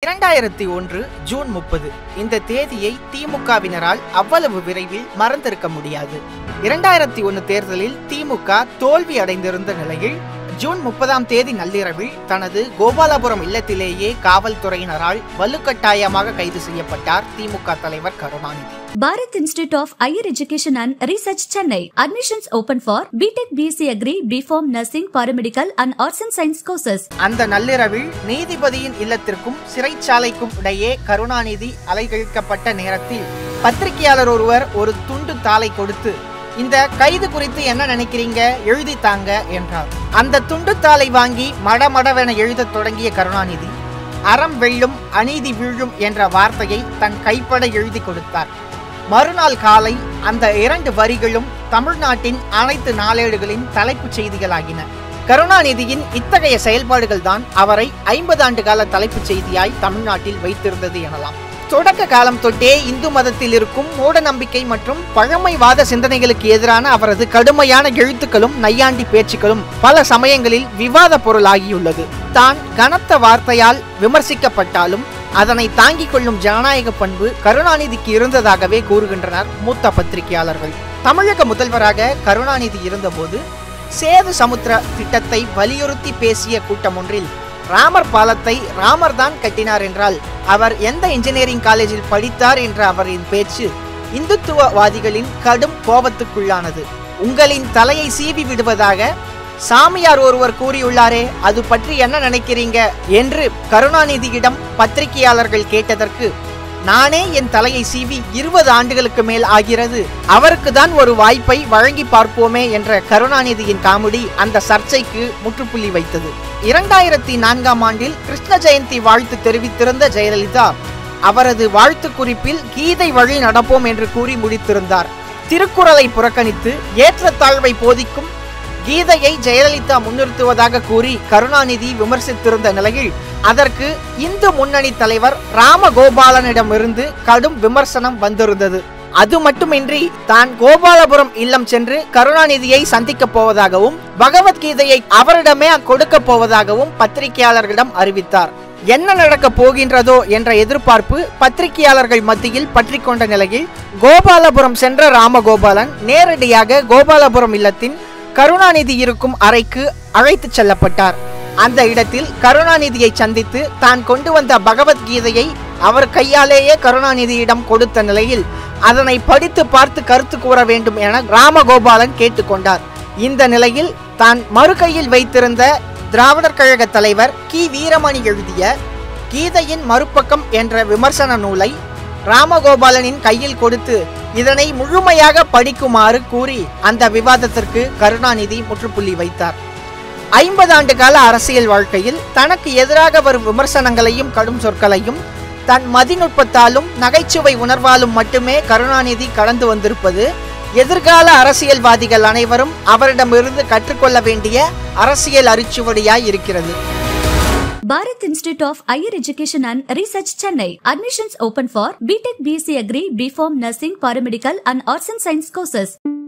2001 June 30 இந்த தேதியை திமுகவினரால் அவ்வளவு விரைவில் மறந்திருக்க முடியாது. 2001 தேர்தலில் திமுக தோல்வி அடைந்திருந்த நிலையில் ஜூன் 30ஆம் தேதி நள்ளிரவில் தனது கோபாலபுரம் இல்லத்திலேயே காவல்துறையினரால் வலுக்கட்டாயமாக கைது செய்யப்பட்டார் திமுக தலைவர் Karunanidhi. Bharat Institute of Higher Education and Research, Chennai. Admissions open for BTech, BSc Agri, BPharm, Nursing, Paramedical and Arts and Science courses. அந்த நள்ளிரவில் நீதிபதியின் இல்லத்திற்கும் சிறைச்சாலைக்கும் இடையே கருணாநிதி அலைகழிக்கப்பட்ட நேரத்தில் பத்திரிகையாளர் ஒருவர் ஒரு துண்டு தாளை கொடுத்து, இந்த கைது குறித்து என்ன நினைக்கிறீங்க, எழுதி தாங்க என்றார். அந்த துண்டு தாளை வாங்கி மடமடவென எழுத தொடங்கிய கருணாநிதி, அறம் வெல்லும் அநீதி வீழும் என்ற வார்த்தையை தன் கைப்பட எழுதி கொடுத்தார். மறுநாள் காலை அந்த 2 வரிகளும் தமிழ்நாட்டின் அனைத்து நாளேடுகளின் தலைப்புச் செய்திகளாகின. கருணாநிதியின் இத்தகைய செயல்பாடுகள் தான் அவரை 50 ஆண்டு கால தலைப்புச் செய்தியாய் தமிழ்நாட்டில் வைத்திருந்தது எனலாம். தொடக்க காலம் தொட்டே இந்து மதத்தில் இருக்கும் மூட நம்பிக்கை மற்றும் பழமைவாத சிந்தனைகளுக்கு எதிரான அவரது கடுமையான எழுத்துக்களும் நையாண்டி பேச்சுக்களும் பல சமயங்களில் விவாத பொருளாகியுள்ளது. தான் கனத்த வார்த்தையால் விமர்சிக்கப்பட்டாலும் அதனை தாங்கிக் கொள்ளும் ஜனநாயக பண்பு கருணாநிதிக்கு இருந்ததாகவே கூறுகின்றனர் மூத்த பத்திரிகையாளர்கள். தமிழக முதல்வராக கருணாநிதி இருந்தபோது சேது சமுத்திர திட்டத்தை வலியுறுத்தி பேசிய கூட்டம் ஒன்றில், ராமர் பாலத்தை ராமர் தான் கட்டினார் என்றால் அவர் எந்த இன்ஜினியரிங் காலேஜில் படித்தார் என்ற அவரின் பேச்சு இந்துத்துவவாதிகளின் கடும் கோபத்துக்குள்ளானது. உங்களின் தலையை சீவி விடுவதாக சாமியார் ஒருவர் கூறியுள்ளாரே, அது பற்றி என்ன நினைக்கிறீங்க என்று கருணாநிதியிடம் பத்திரிகையாளர்கள் கேட்டதற்கு, நானே என் தலையை சீவி 20 ஆண்டுகளுக்கு மேல் ஆகிறது, அவருக்கு தான் ஒரு வாய்ப்பை வழங்கி பார்ப்போமே என்ற கருணாநிதியின் காமெடி அந்த சர்ச்சைக்கு முற்றுப்புள்ளி வைத்தது. 2004ஆம் ஆண்டில் கிருஷ்ண ஜெயந்தி வாழ்த்து தெரிவித்திருந்த ஜெயலலிதா அவரது வாழ்த்து குறிப்பில் கீதை வழி நடப்போம் என்று கூறி முடித்திருந்தார். திருக்குறளை புறக்கணித்து ஏற்றத்தாழ்வை போதிக்கும் கீதையை ஜெயலலிதா முன்னிறுத்துவதாக கூறி கருணாநிதி விமர்சித்திருந்த நிலையில் அதற்கு இந்து முன்னணி தலைவர் ராமகோபாலனிடமிருந்து கடும் விமர்சனம் வந்திருந்தது. அது மட்டுமின்றி தான் கோபாலபுரம் இல்லம் சென்று கருணாநிதியை சந்திக்கப் போவதாகவும் பகவத்கீதையை அவரிடமே கொடுக்க போவதாகவும் பத்திரிகையாளர்களிடம் அறிவித்தார். என்ன நடக்கப் போகின்றதோ என்ற எதிர்பார்ப்பு பத்திரிகையாளர்கள் மத்தியில் பற்றி கொண்ட நிலையில் கோபாலபுரம் சென்ற ராமகோபாலன் நேரடியாக கோபாலபுரம் இல்லத்தின் கருணாநிதி இருக்கும் அறைக்கு அழைத்து செல்லப்பட்டார். அந்த இடத்தில் கருணாநிதியை சந்தித்து தான் கொண்டு வந்த பகவத்கீதையை அவர் கையாலேயே கருணாநிதியிடம் கொடுத்த நிலையில் அதனை படித்து பார்த்து கருத்து கூற வேண்டும் என ராமகோபாலன் கேட்டுக்கொண்டார். இந்த நிலையில் தான் மறுகையில் வைத்திருந்த திராவிடர் கழக தலைவர் கி. வீரமணி எழுதிய கீதையின் மறுபக்கம் என்ற விமர்சன நூலை ராமகோபாலனின் கையில் கொடுத்து இதனை முழுமையாக படிக்குமாறு கூறி அந்த விவாதத்திற்கு கருணாநிதி முற்றுப்புள்ளி வைத்தார். 50 ஆண்டு கால அரசியல் வாழ்க்கையில் தனக்கு எதிராக வரும் விமர்சனங்களையும் கடும் சொற்களையும் தன் மதிநுட்பத்தாலும் நகைச்சுவை உணர்வாலும் மட்டுமே கருணாநிதி கடந்து வந்திருப்பது எதிர்கால அரசியல்வாதிகள் அனைவரும் அவரிடமிருந்து கற்றுக்கொள்ள வேண்டிய அரசியல் அரிச்சுவடியாய் இருக்கிறது. Bharat Institute of Higher Education and Research, Chennai. Admissions open for BTech, BSc Agri, BPharm, Nursing, Paramedical and Arts and Science courses.